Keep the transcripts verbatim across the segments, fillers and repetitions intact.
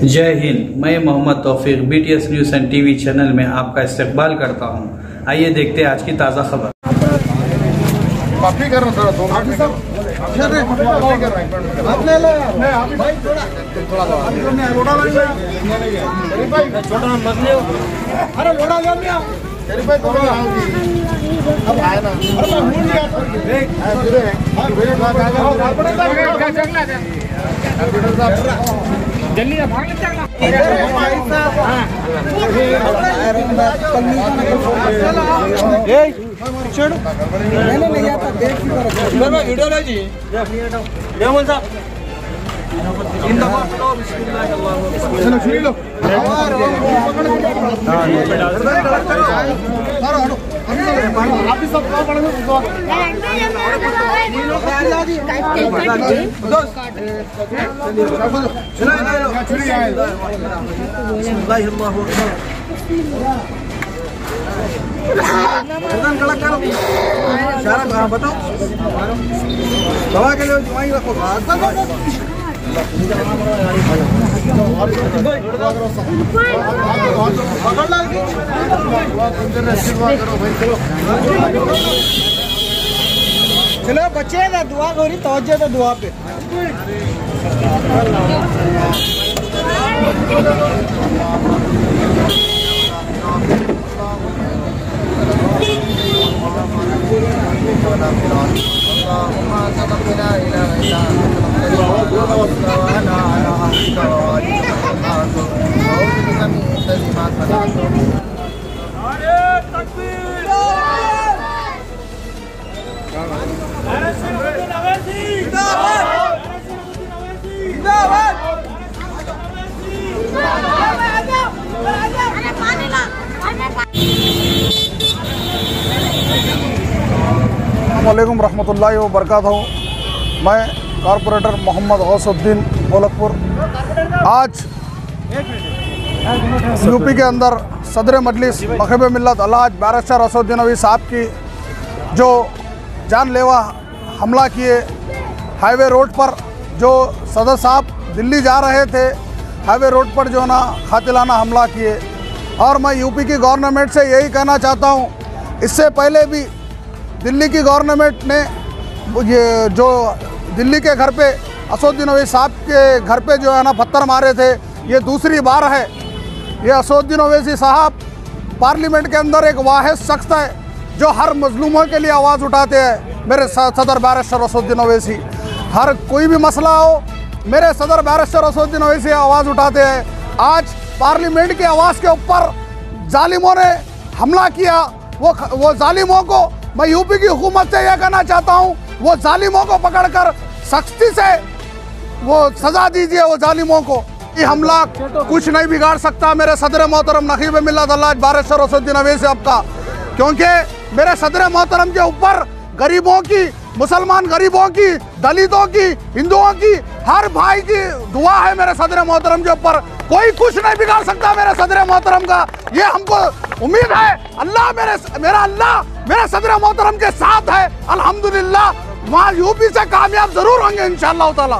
जय हिंद। मैं Mohammad Taufiq BTS news and TV channel में आपका इस्तकबाल करता हूं। आइए देखते हैं आज की ताज़ा खबर। जल्दी भाग चलना वीडियो लो जी रेमन साहब बताओ दवा के लिए वहीं रखो। चलो बच्चे ना दुआ करी तवज्जो तो दुआ पे। अस्सलामुअलैकुम रहमतुल्लाहि व बरकातहू। मैं कॉरपोरेटर मोहम्मद गौसुद्दीन मोलकपुर आज यूपी के अंदर सदर मजलिस मखब मिल्लत अलहाज बैरिस्टर असदुद्दीन ओवैसी साहब की जो जानलेवा हमला किए हाईवे रोड पर, जो सदर साहब दिल्ली जा रहे थे, हाईवे रोड पर जो है ना कातिलाना हमला किए। और मैं यूपी की गवर्नमेंट से यही कहना चाहता हूँ, इससे पहले भी दिल्ली की गवर्नमेंट ने ये जो दिल्ली के घर पे असदुद्दीन ओवैसी साहब के घर पे जो है ना पत्थर मारे थे, ये दूसरी बार है। ये असदुद्दीन ओवैसी साहब पार्लियामेंट के अंदर एक वाहिद शख्स है जो हर मजलूमों के लिए आवाज़ उठाते हैं। मेरे सदर बैरिस्टर असदुद्दीन ओवैसी, हर कोई भी मसला हो, मेरे सदर बैरिस्टर असदुद्दीन ओवैसी आवाज़ उठाते हैं। आज पार्लियामेंट की आवाज़ के ऊपर जालिमों ने हमला किया। वो वो जालिमों को मैं यूपी की हुकूमत से यह कहना चाहता हूँ, वो जालिमों को पकड़कर सख्ती से वो सज़ा दीजिए वो जालिमों को। ये हमला कुछ नहीं बिगाड़ सकता मेरे सदर मोहतरम नकीब मिल्लत अलहाज बैरिस्टर असदुद्दीन ओवैसी साहब का, क्योंकि मेरे सदर मोहतरम के ऊपर गरीबों की, मुसलमान गरीबों की, दलितों की, हिंदुओं की, हर भाई की दुआ है मेरे सदर मोहतरम के ऊपर। कोई कुछ नहीं बिगाड़ सकता मेरे सदर मोहतरम का। ये हमको उम्मीद है, अल्लाह मेरे मेरा अल्लाह मेरे सदर मोहतरम के साथ है। अल्हम्दुलिल्लाह वहाँ यूपी से कामयाब जरूर होंगे इंशाअल्लाह ताला।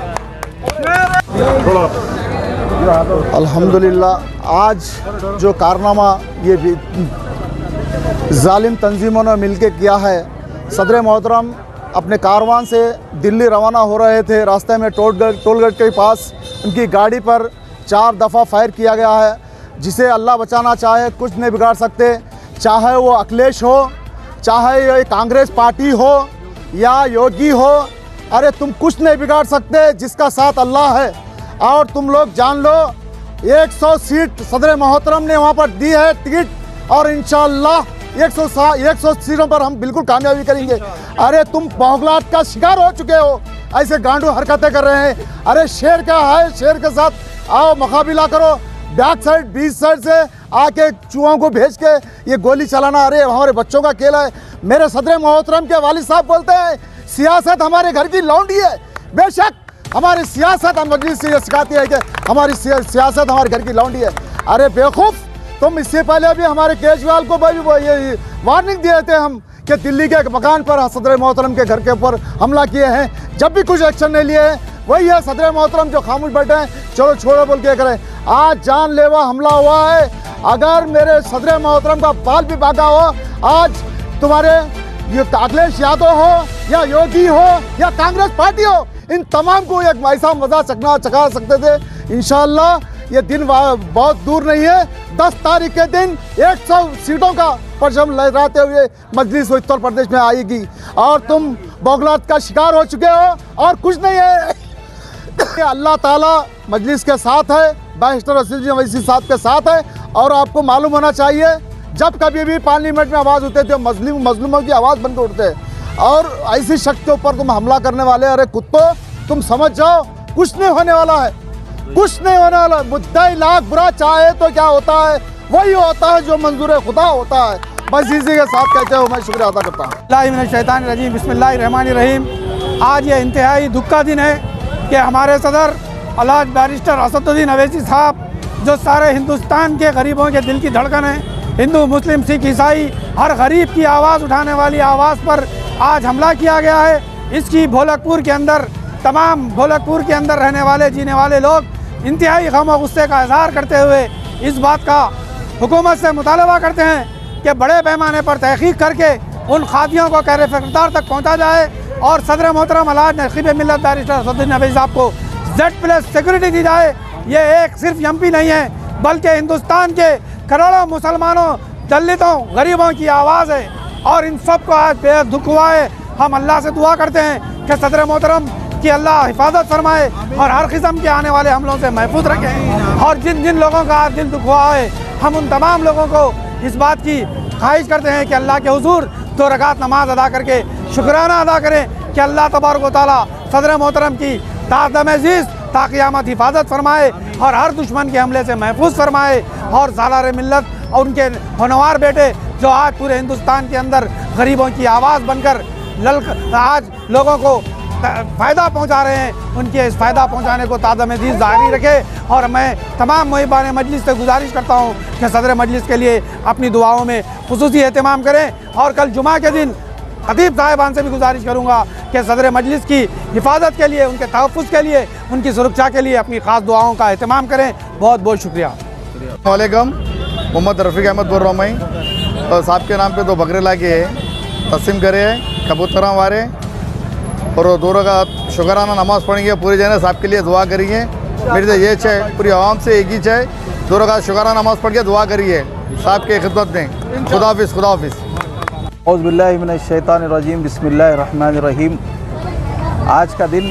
अल्हम्दुलिल्लाह आज जो कारनामा ये भी जालिम तंजीमों ने मिलके किया है, सदर मोहतरम अपने कारवान से दिल्ली रवाना हो रहे थे, रास्ते में टोलगेट टोलगेट के पास उनकी गाड़ी पर चार दफ़ा फायर किया गया है, जिसे अल्लाह बचाना चाहे कुछ नहीं बिगाड़ सकते। चाहे वो अखिलेश हो, चाहे ये कांग्रेस पार्टी हो या योगी हो, अरे तुम कुछ नहीं बिगाड़ सकते, जिसका साथ अल्लाह है। और तुम लोग जान लो, एक सौ सीट सदर मोहतरम ने वहाँ पर दी है टिकट, और इंशाअल्लाह एक सौ एक सौ सीटों पर हम बिल्कुल कामयाबी करेंगे। अरे तुम बौखलाहट का शिकार हो चुके हो, ऐसे गांडू हरकतें कर रहे हैं। अरे शेर क्या है, शेर के साथ आओ मुकाबला करो। बैक साइड बीच साइड से आके चूहों को भेज के ये गोली चलाना, अरे हमारे बच्चों का खेल है। मेरे सदर मोहतरम के वालिद साहब बोलते हैं सियासत हमारे घर की लौंडी है। बेशक हमारी सियासत हम मजलिस से ये सिखाती है कि हमारी सियासत हमारे घर की लौंडी है। अरे बेवकूफ़, तुम इससे पहले भी हमारे केजरीवाल को भी ये वार्निंग दिए थे हम कि दिल्ली के एक मकान पर सदर मोहतरम के घर के ऊपर हमला किए हैं, जब भी कुछ एक्शन नहीं लिए हैं, वही है सदर मोहतरम जो खामोश बैठे हैं, चलो छोड़ो बोल के करें। आज जानलेवा हमला हुआ है। अगर मेरे सदर मोहतरम का बाल भी भागा हो, आज तुम्हारे ये अखिलेश यादव हो या योगी हो या कांग्रेस पार्टी हो, इन तमाम को एक ऐसा मजा चकना चका सकते थे। इंशाल्लाह ये दिन बहुत दूर नहीं है। दस तारीख के दिन सौ सीटों का परचम लहराते हुए मजलिस उत्तर प्रदेश में आएगी और तुम बौखलाहट का शिकार हो चुके हो और कुछ नहीं है। अल्लाह ताला मजलिस के साथ है, बैरिस्टर असीम अवैसी साहब के साथ है। और आपको मालूम होना चाहिए, जब कभी भी पार्लियामेंट में आवाज़ उठते थे, मजलूम मजलूमों की आवाज़ बन के उठते, और ऐसी शख्स के ऊपर तुम हमला करने वाले, अरे कुत्तों तुम समझ जाओ कुछ नहीं होने वाला है, कुछ नहीं होने वाला। मुद्दा लाख बुरा चाहे तो क्या होता है, वही होता है जो मंजूर खुदा होता है। बस इसी के साथ कहते हुए मैं शुक्रिया अदा करता हूँ। शैतानिर्रजीम बिस्मिल्लाहिर्रहमानिर्रहीम। आज ये इंतहाई दुख का दिन है कि हमारे सदर अल्लाज बैरिस्टर असदुद्दीन अवैसी साहब, जो सारे हिंदुस्तान के गरीबों के दिल की धड़कन है, हिंदू मुस्लिम सिख ईसाई हर गरीब की आवाज़ उठाने वाली आवाज़ पर आज हमला किया गया है। इसकी भोलकपुर के अंदर तमाम भोलकपुर के अंदर रहने वाले जीने वाले लोग इंतहाई गम और गुस्से का इजहार करते हुए इस बात का हुकूमत से मुतालबा करते हैं कि बड़े पैमाने पर तहकीक करके उन खादियों को कहरे फ़िक्रदार तक पहुँचा जाए और सदर मोहतरम अल्लाज नकीब मिल्लत बैरिस्टर असदुद्दीन अवैसी साहब को जेड प्लस सिक्योरिटी दी जाए। ये एक सिर्फ एम पी नहीं है, बल्कि हिंदुस्तान के करोड़ों मुसलमानों, दलितों, गरीबों की आवाज़ है और इन सब को आज बेहद दुख हुआ है। हम अल्लाह से दुआ करते हैं कि सदर मोहतरम की अल्लाह हिफाजत फरमाए और हर किस्म के आने वाले हमलों से महफूज रखें। और जिन जिन लोगों का आज दिल दुख हुआ है, हम उन तमाम लोगों को इस बात की ख्वाहिश करते हैं कि अल्लाह के हुजूर दो रकात नमाज अदा करके शुक्राना अदा करें कि अल्लाह तबारक व तआला सदर मोहतरम की ताक़दम अज़ीज़ ता क़यामत हिफाजत फरमाए और हर दुश्मन के हमले से महफूज फरमाए। और सालार मिल्लत और उनके होनवार बेटे जो आज पूरे हिंदुस्तान के अंदर गरीबों की आवाज़ बनकर ललक आज लोगों को फ़ायदा पहुंचा रहे हैं, उनके इस फ़ायदा पहुंचाने को ताक़दम अज़ीज़ जारी रखे। और मैं तमाम मुहिबान मजलिस से गुजारिश करता हूं कि सदर मजलिस के लिए अपनी दुआओं में खुसूसी एहतमाम करें। और कल जुमा के दिन खतीब साहिबान से भी गुजारिश करूंगा कि सदर मजलिस की हिफाजत के लिए, उनके तहफ़्फ़ुज़ के लिए, उनकी सुरक्षा के लिए अपनी ख़ास दुआओं का एहतमाम करें। बहुत बहुत शुक्रिया। वालेकुम, मोहम्मद रफ़ीक अहमद बोल रहा हूँ मैं। और साहब के नाम पे दो बकरे ला के तस्लीम करे कबूतरा वारे और दो रकात शुक्राना नमाज़ पढ़ेंगे। पूरी जने साहब के लिए दुआ करिए। मेरी तो ये चाहे पूरी आवाम से एक ही चाहे, दो रकात शुक्राना नमाज़ पढ़ के दुआ करिए साहब के खिदमत में। खुदा हाफिज़, खुदा हाफिज़। औज़ुबिल्लाहि मिनश्शैतानिर्रजीम बिस्मिल्लाहिर्रहमानिर्रहीम। आज का दिन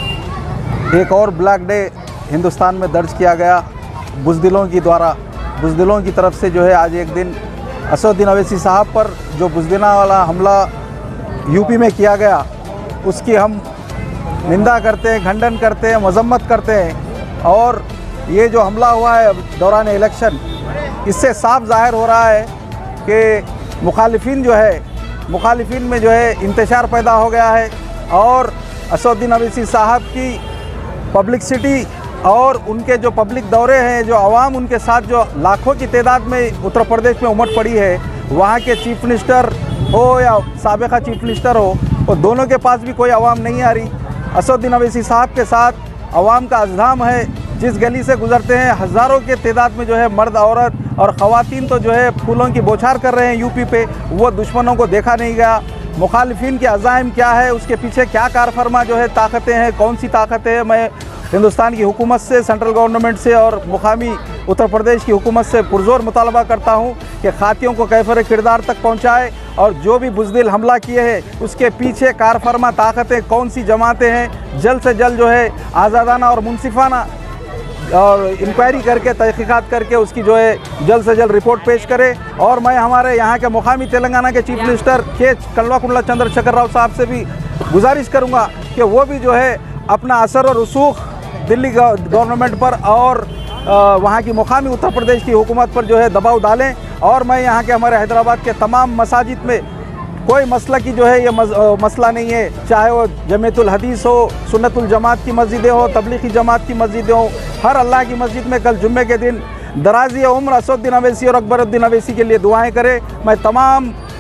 एक और ब्लैक डे हिंदुस्तान में दर्ज किया गया बुज़दिलों की द्वारा, बुज़दिलों की तरफ से जो है आज एक दिन असदुद्दीन अवैसी साहब पर जो बुज़दिला वाला हमला यूपी में किया गया, उसकी हम निंदा करते हैं, खंडन करते हैं, मजम्मत करते हैं। और ये जो हमला हुआ है दौरान इलेक्शन, इससे साफ ज़ाहिर हो रहा है कि मुखालिफिन जो है, मुखालिफिन में जो है इंतशार पैदा हो गया है और असदुद्दीन अवैसी साहब की पब्लिसिटी और उनके जो पब्लिक दौरे हैं, जो आवाम उनके साथ जो लाखों की तादाद में उत्तर प्रदेश में उमड़ पड़ी है, वहाँ के चीफ मिनिस्टर हो या साबिक़ा चीफ मिनिस्टर हो, और दोनों के पास भी कोई आवाम नहीं आ रही। असदुद्दीन अवैसी साहब के साथ आवाम का अज़्ज़ाम है। जिस गली से गुज़रते हैं हज़ारों के तादाद में जो है मर्द, औरत और ख़वातीन तो जो है फूलों की बौछार कर रहे हैं यूपी पे। वो दुश्मनों को देखा नहीं गया। मुखालिफिन के अज़ाइम क्या है, उसके पीछे क्या कारफरमा जो है ताकतें हैं, कौन सी ताकतें हैं। मैं हिंदुस्तान की हुकूमत से, सेंट्रल गवर्नमेंट से और मुकामी उत्तर प्रदेश की हुकूमत से पुरज़ोर मुतालबा करता हूँ कि खातियों को कैफर किरदार तक पहुँचाए और जो भी बुज़दिल हमला किए हैं उसके पीछे कारफरमा ताकतें कौन सी जमातें हैं, जल्द से जल्द जो है आज़ादाना और मुनसिफाना और इंक्वायरी करके, तहक़ीक़ात करके उसकी जो है जल्द से जल्द रिपोर्ट पेश करे। और मैं हमारे यहाँ के मुकामी तेलंगाना के चीफ मिनिस्टर के कल्वाकुंडला चंद्रशेखर राव साहब से भी गुजारिश करूँगा कि वो भी जो है अपना असर और रसूख दिल्ली गवर्नमेंट पर और वहाँ की मुकामी उत्तर प्रदेश की हुकूमत पर जो है दबाव डालें। और मैं यहाँ के हमारे हैदराबाद के तमाम मसाजिद में कोई मसला की जो है ये मस, मसला नहीं है, चाहे वो जमीयतुल हदीस हो, सुन्नतुल जमात की मस्जिदें हो, तबलीगी जमात की मस्जिदें हो, हर अल्लाह की मस्जिद में कल जुम्मे के दिन दराजी उम्र असदुद्दीन अवैसी और अकबरुद्दीन अवैसी के लिए दुआएं करें। मैं तमाम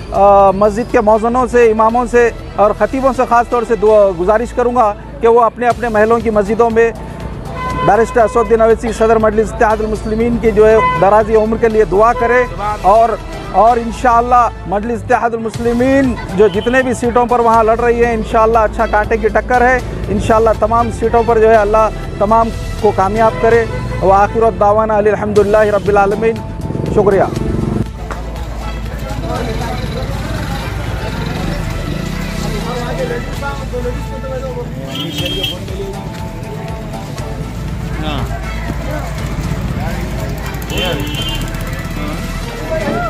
मस्जिद के मौज़नों से, इमामों से और ख़तीबों से ख़ास तौर से गुजारिश करूँगा कि वो अपने अपने महलों की मस्जिदों में बैरिस्टर असदुद्दीन अवैसी सदर मजलिस इत्तेहादुल मुस्लिमीन की जो है दराज़ी उम्र के लिए दुआ करें और और इंशाअल्लाह मजलिस इत्तेहादुल मुस्लिमीन जो जितने भी सीटों पर वहाँ लड़ रही है इंशाअल्लाह अच्छा कांटे की टक्कर है। इंशाअल्लाह तमाम सीटों पर जो है अल्लाह तमाम को कामयाब करे। व आखिर दावाना अल्हम्दुलिल्लाहि रब्बिल आलमीन। शुक्रिया। हाँ